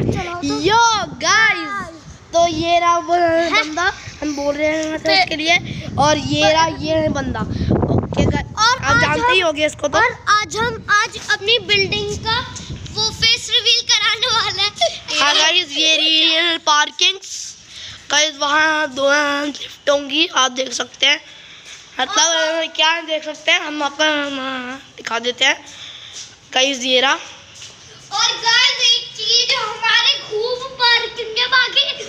Yo guys, तो ये रहा वो बंदा, हम बोल रहे हैं उसके लिए, और ये रहा ये बंदा। ओके गाइस, आप जानते ही होंगे इसको तो। और आज अपनी बिल्डिंग का वो फेस रिवील कराने वाला है। हाँ गाइस, ये रियल पार्किंग्स गाइस, वहाँ दो लिफ्ट होंगी, आप देख सकते हैं। मतलब क्या देख सकते हैं, हम आपको दिखा देते हैं गाइस, ये रहा। और गाइस एक चीज, हमारे खूब पार्किंग के बाकी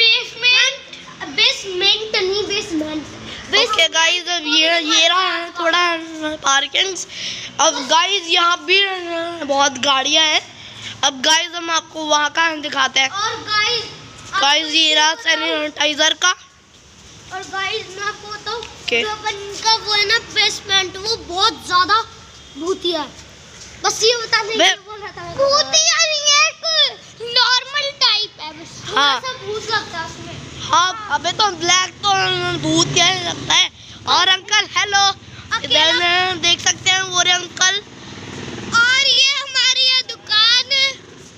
बेसमेंट। ओके गाइस, अब ये रहा थोड़ा पार्किंग्स। अब गाइस यहाँ भी बहुत गाड़ियाँ हैं। अब गाइस हम आपको वहाँ का दिखाते हैं। और गाइस ये रहा सैनिटाइजर का। और गाइस मैं आपको बताऊं, जो अपन का वो है ना बेसमेंट, वो बहुत ज्यादा भूतिया है। बस ये बताने के लिए बोल रहा था। भूतिया नहीं है, एक नॉर्मल टाइप है, बस थोड़ा सा भूत लगता है उसमें। हाँ, अबे तो ब्लैक तो भूत क्या लगता है। और अंकल हेलो, इधर देख सकते हैं वो रे अंकल। और ये हमारी ये दुकान है।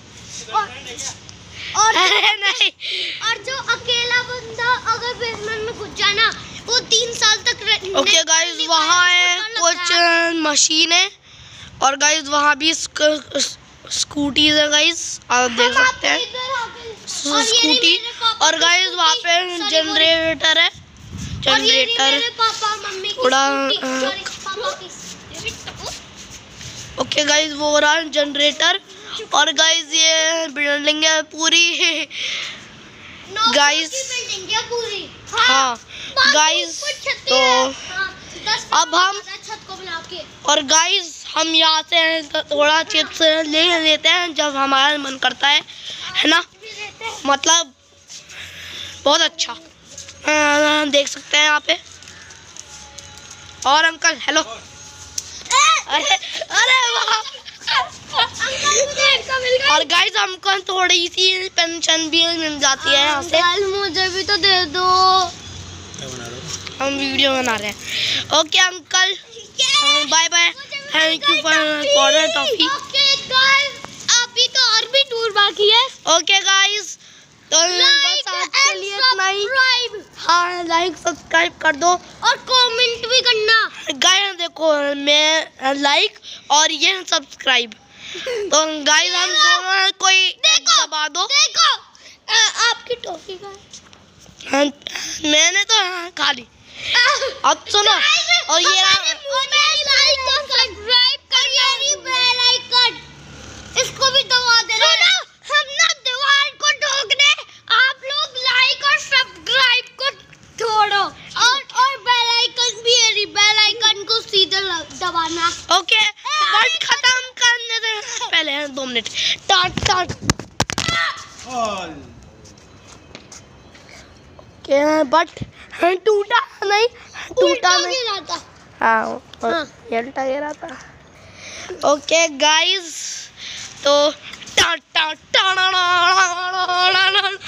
और नहीं, और जो अकेला बंदा अगर बेसमेंट में घुस जाए ना, वो 3 साल तक ओके गाइस, वहाँ है कुछ मशीनें, और गाइस वहाँ भी स्कूटीज है गाइस, आप देख सकते हैं स्कूटी। और गाइस वहाँ पे जनरेटर है, जनरेटर थोड़ा। ओके गाइस, वो रहा जनरेटर। और गाइस ये बिल्डिंग है पूरी गाइस। हाँ गाइस, तो अब हम और गाइस हम यहाँ से थोड़ा चिप्स ले लेते हैं जब हमारा मन करता है ना। मतलब बहुत अच्छा देख सकते हैं यहाँ पे। और अंकल हेलो, अरे वाह। और गाइस हमको थोड़ी सी पेंशन भी मिल जाती है यहाँ से। मुझे भी तो दे दो, हम वीडियो बना रहे हैं। Okay uncle, bye bye, thank you for the toffee. अभी तो और भी टूर बाकी है। ओके गाइस, तो बस आज के लिए इतना ही। हाँ, लाइक सब्सक्राइब कर दो और कमेंट भी करना गाइस। देखो, मैं लाइक और ये सब्सक्राइब, तो गाइस हम दोनों कोई दबा दो। देखो आपकी टॉफी का मैंने तो खा ली। अब सुनो, और ये इसको भी दबा देना। हम ना दीवार को ठोकने, आप लोग लाइक और सब्सक्राइब को छोड़ो, और बेल आइकन भी है, बेल आइकन को सीधे दबाना। ओके, बट खत्म करने से पहले 2 मिनट टाट ओके, बट टूटा नहीं। हाँ, उल्टा गिरा था। ओके गाइस, तो